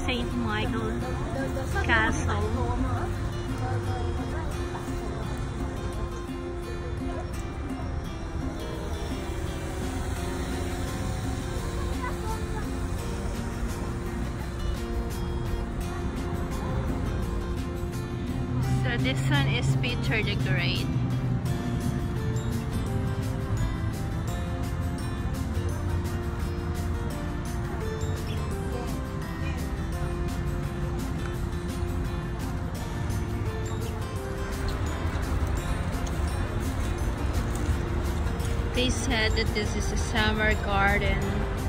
St. Michael Castle. So this one is Peter the Great. They said that this is a summer garden.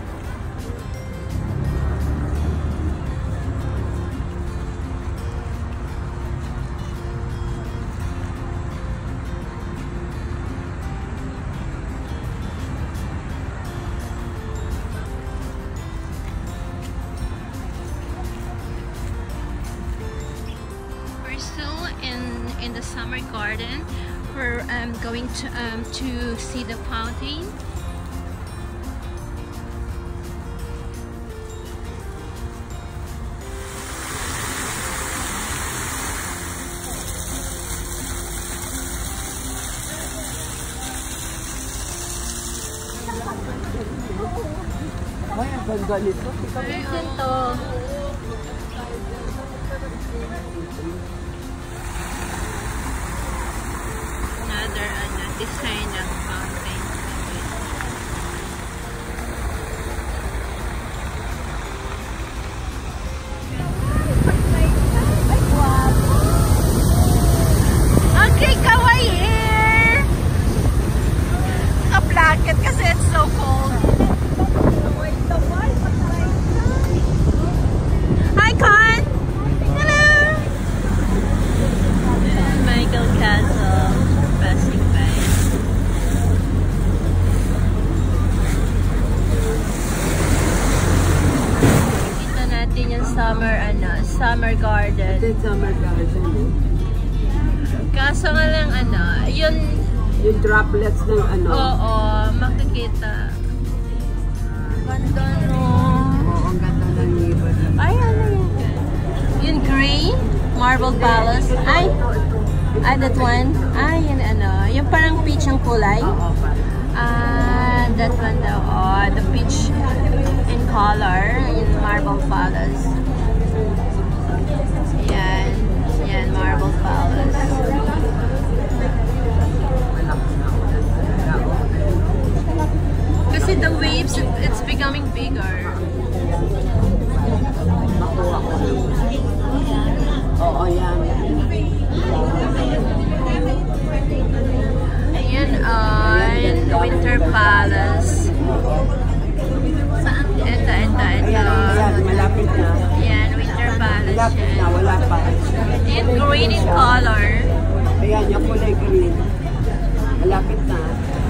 We're still in the summer garden. We're going to see the fountain. Ay, ang ganda nito. Ito. Another design ng fountain. Okay, kawaii! Naka-blanket kasi it's so cold. Hi, Con! Hello! Michael Castle. Passing by. Kita natin yung summer garden. Ito yung summer garden. Kaso nga lang yung droplets ng Oo, makikita. Ganda no. Oo, ang ganda ng Neva River. Ay, ano yun? Yung gray, marble palace. Ay, that one. Ay, yun yung parang peach ang kulay. Oo, That one daw. Oh, the peach in color. Yung marble palace. Yan, marble palace. Kasi the waves, it's becoming bigger. Makuha ko. Oo, yan. Ayan, Winter Palace. Ito. Ayan, malapit na. Ayan, Winter Palace. Malapit na, wala pa. Ayan, green in color. Ayan, yung kulay green. Malapit na.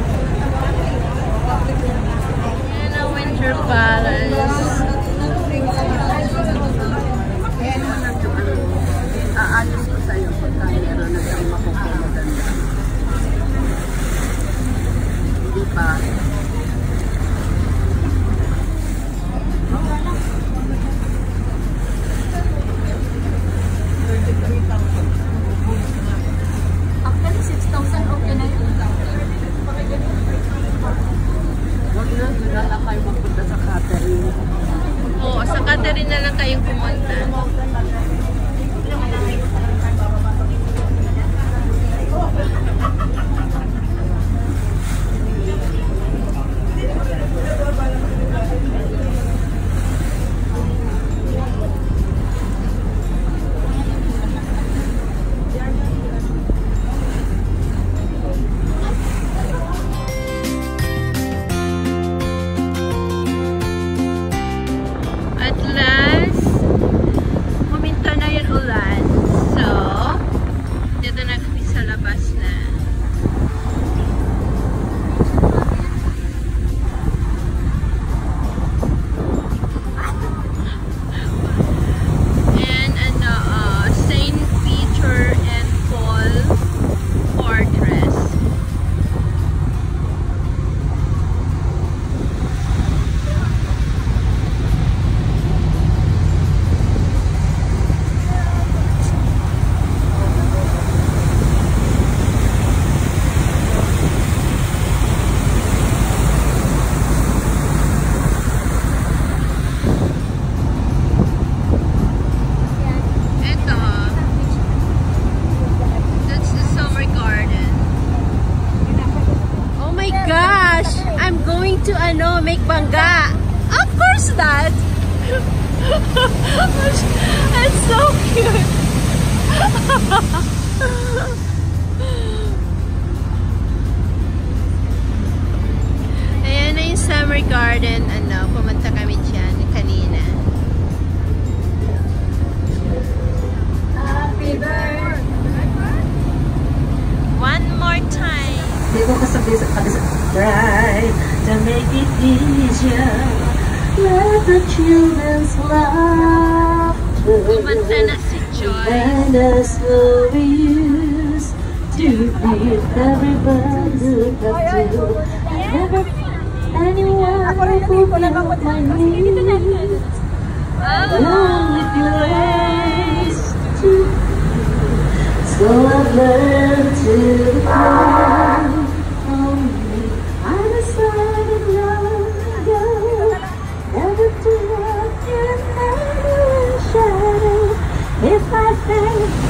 Ayan ang Winter Palace. Aalis ko sa'yo pagka meron na siyang makukuha maganda. Hindi pa. Actually, 6,000 okay na yun. Huwag na, doon na kayo magpunta sa Catherine. Oo, sa Catherine na lang kayong pumunta. At last, huminto na yung ulan. So, dito na kami sa labas na. magbangga. Of course not. It's so cute. Ayan na yung summer garden. Pumunta kami dyan kanina. Happy birthday. One more time. Try to make it easier. Let the children's laughter Pumunta na si Joy. and us what we used to be. Everybody look up to. Never anyone who felt my needs. Only place to be. So I've learned to cry. Only either side of love go. Never to walk in shadow. If I fail.